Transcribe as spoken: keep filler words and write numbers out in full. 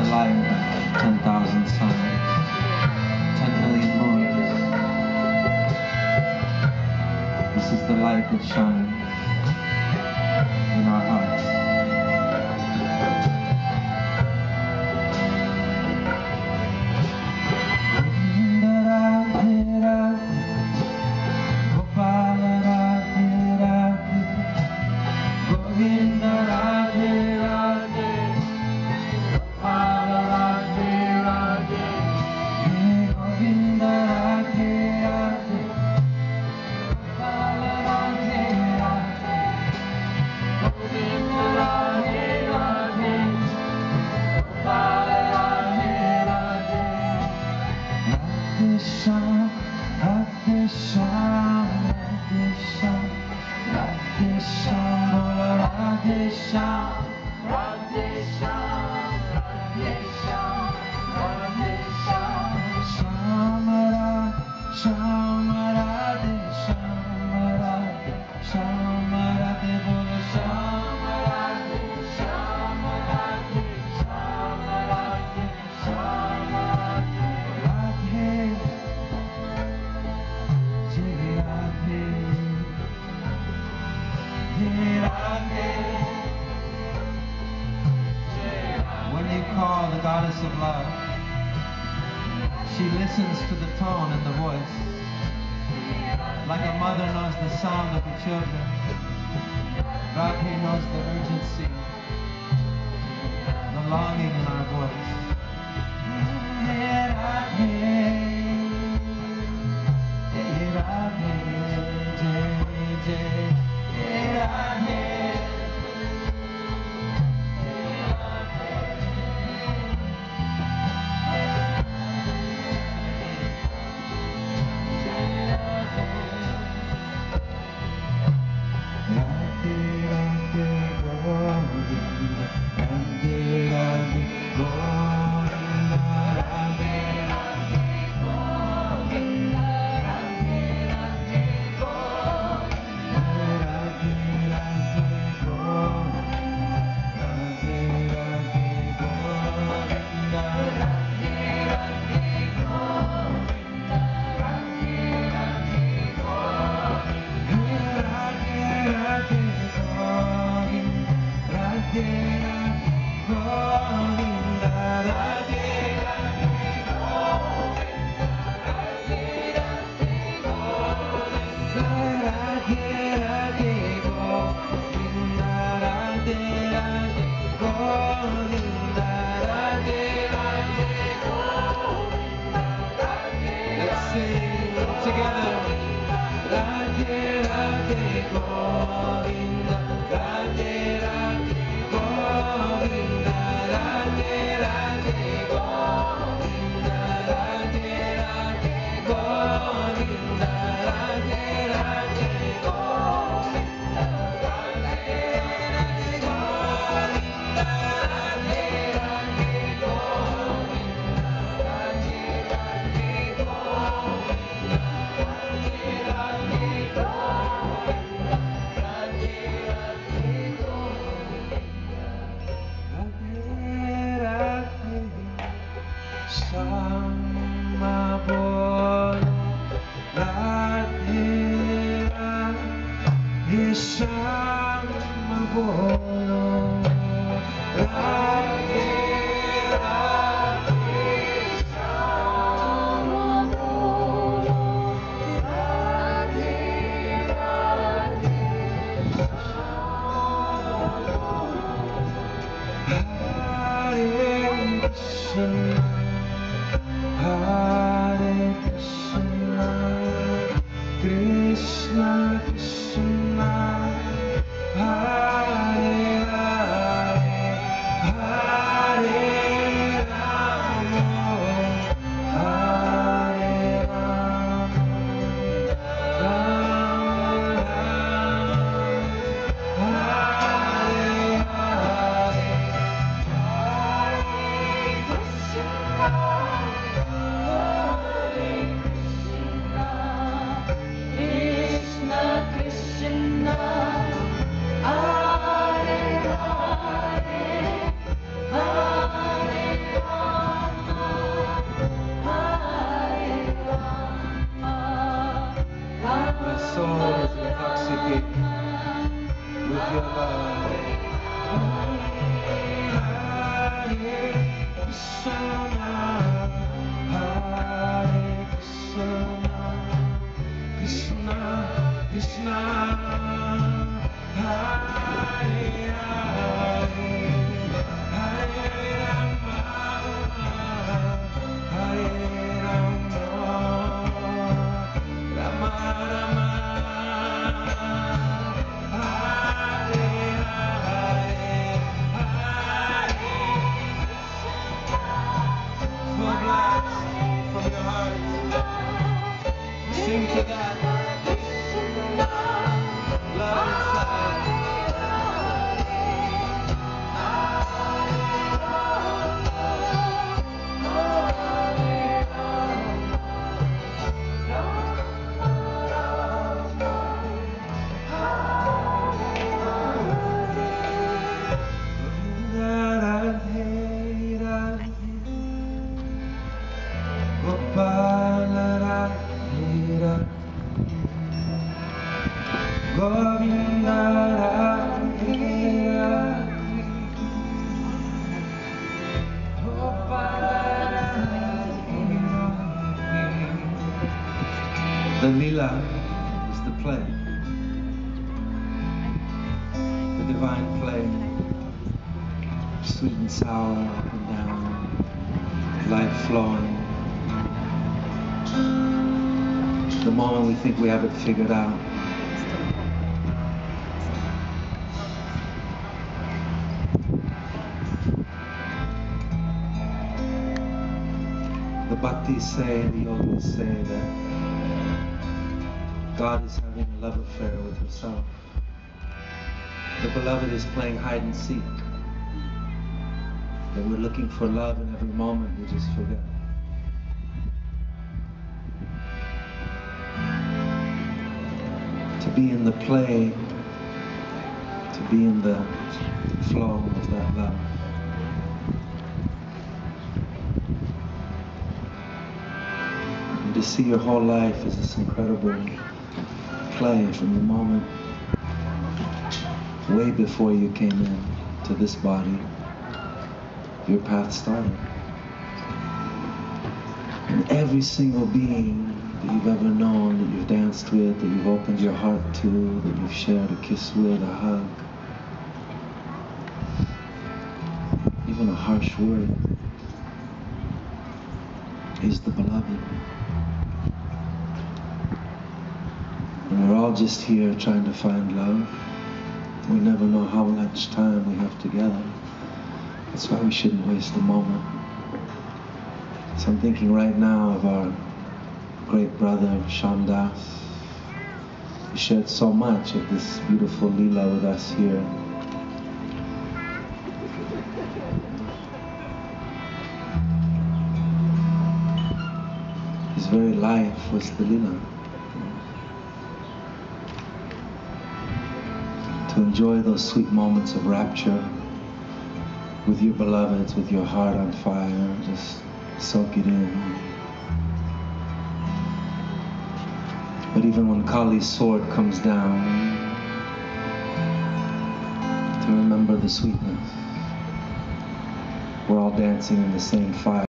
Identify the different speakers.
Speaker 1: light of ten thousand suns, ten million moons. This is the light that shines in our hearts. When you call the goddess of love, she listens to the tone and the voice. Like a mother knows the sound of her children, Radhe knows the urgency, the longing in our voice. The Lila is the play, the divine play, sweet and sour, up and down, life flowing. The moment we think we have it figured out, the bhaktis say, the yogis say that God is having a love affair with herself. The beloved is playing hide and seek. That we're looking for love in every moment, we just forget. To be in the play, to be in the flow of that love. And to see your whole life as this incredible play from the moment way before you came in to this body, your path started. And every single being that you've ever known, that you've danced with, that you've opened your heart to, that you've shared a kiss with, a hug, even a harsh word, is the beloved. And we're all just here trying to find love. We never know how much time we have together. That's why we shouldn't waste a moment. So I'm thinking right now of our great brother, Shyam Das. He shared so much of this beautiful Leela with us here. His very life was the Leela. To enjoy those sweet moments of rapture with your beloveds, with your heart on fire, just soak it in. But even when Kali's sword comes down, to remember the sweetness. We're all dancing in the same fire.